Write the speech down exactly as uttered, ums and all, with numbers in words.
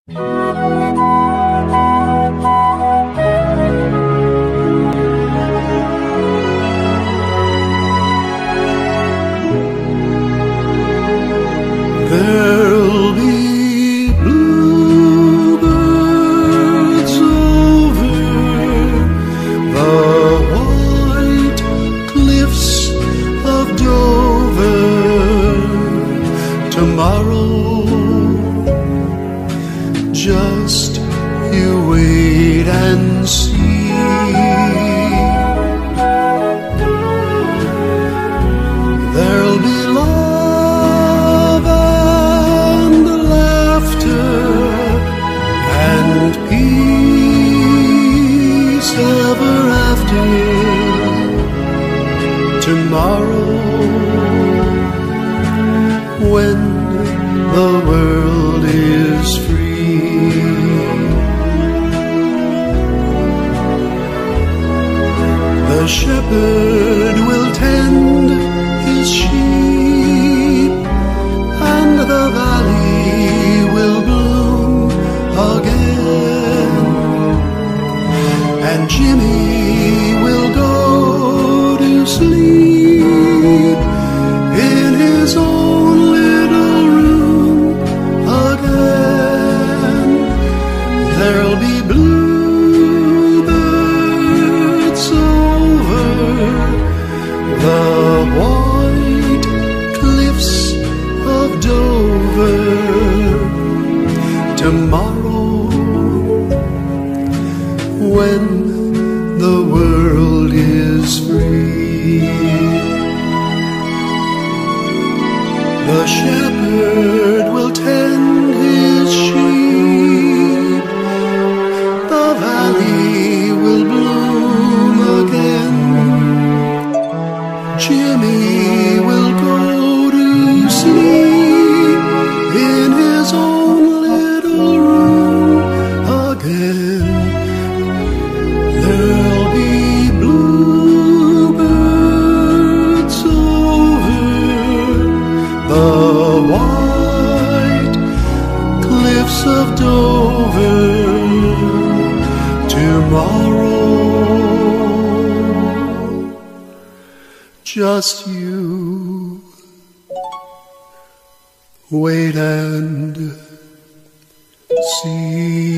There'll be bluebirds over the white cliffs of Dover tomorrow. Just you wait and see. There'll be love and laughter and peace ever after tomorrow, when the world is free. The shepherd will tend his sheep, and the valley will bloom again, and Jimmy will go to sleep in his own little room again. There'll be bluebirds over the white cliffs of Dover tomorrow, when the world is free. The shepherd will tend his sheep, the valley will bloom again, Jimmy will go to sleep in his own little room again. There'll be bluebirds over the white cliffs of Dover tomorrow. Just you wait and see.